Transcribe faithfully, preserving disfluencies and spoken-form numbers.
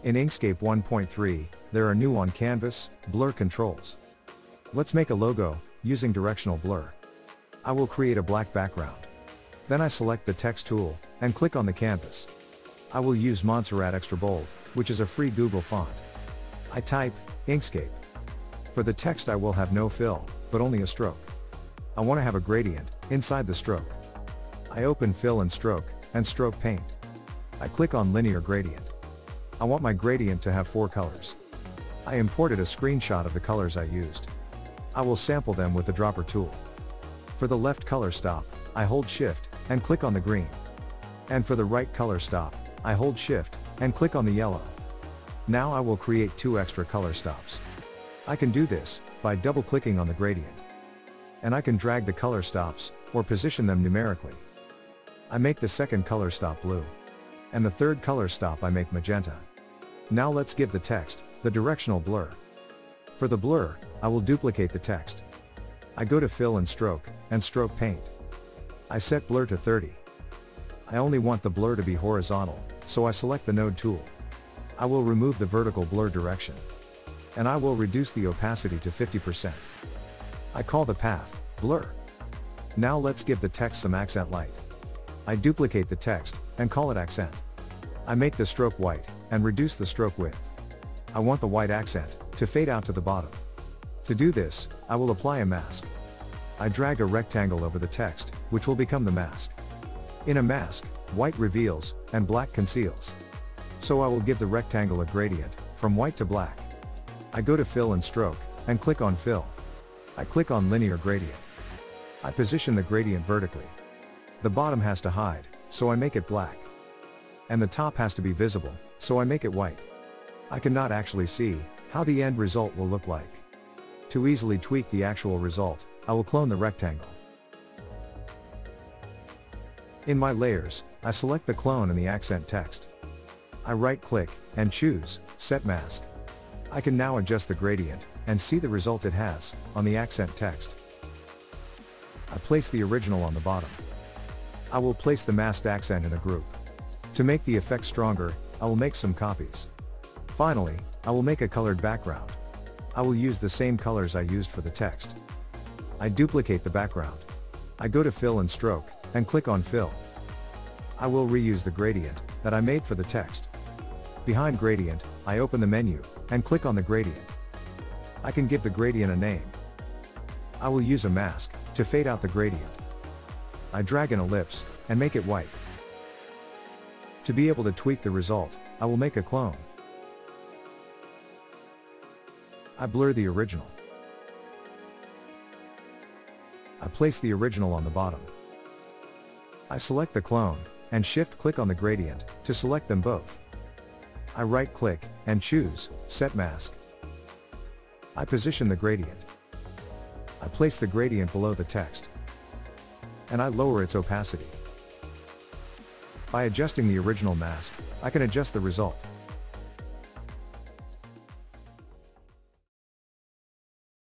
In Inkscape one point three, there are new on canvas, blur controls. Let's make a logo, using directional blur. I will create a black background. Then I select the text tool, and click on the canvas. I will use Montserrat Extra Bold, which is a free Google font. I type, Inkscape. For the text I will have no fill, but only a stroke. I want to have a gradient, inside the stroke. I open Fill and Stroke, and Stroke Paint. I click on Linear Gradient. I want my gradient to have four colors. I imported a screenshot of the colors I used. I will sample them with the dropper tool. For the left color stop, I hold Shift, and click on the green. And for the right color stop, I hold Shift, and click on the yellow. Now I will create two extra color stops. I can do this, by double-clicking on the gradient. And I can drag the color stops, or position them numerically. I make the second color stop blue. And the third color stop I make magenta. Now let's give the text, the directional blur. For the blur, I will duplicate the text. I go to Fill and Stroke, and Stroke Paint. I set blur to thirty. I only want the blur to be horizontal, so I select the node tool. I will remove the vertical blur direction. And I will reduce the opacity to fifty percent. I call the path, blur. Now let's give the text some accent light. I duplicate the text, and call it accent. I make the stroke white, and reduce the stroke width. I want the white accent to fade out to the bottom. To do this, I will apply a mask. I drag a rectangle over the text, which will become the mask. In a mask, white reveals, and black conceals. So I will give the rectangle a gradient, from white to black. I go to Fill and Stroke, and click on Fill. I click on Linear Gradient. I position the gradient vertically. The bottom has to hide, so I make it black. And the top has to be visible, so I make it white. I cannot actually see how the end result will look like. To easily tweak the actual result, I will clone the rectangle. In my layers, I select the clone and the accent text. I right-click, and choose, Set Mask. I can now adjust the gradient, and see the result it has, on the accent text. I place the original on the bottom. I will place the masked accent in a group. To make the effect stronger, I will make some copies. Finally, I will make a colored background. I will use the same colors I used for the text. I duplicate the background. I go to Fill and Stroke, and click on Fill. I will reuse the gradient that I made for the text. Behind Gradient, I open the menu, and click on the gradient. I can give the gradient a name. I will use a mask to fade out the gradient. I drag an ellipse, and make it white. To be able to tweak the result, I will make a clone. I blur the original. I place the original on the bottom. I select the clone, and shift-click on the gradient, to select them both. I right-click, and choose, Set Mask. I position the gradient. I place the gradient below the text. And I lower its opacity. By adjusting the original mask, I can adjust the result.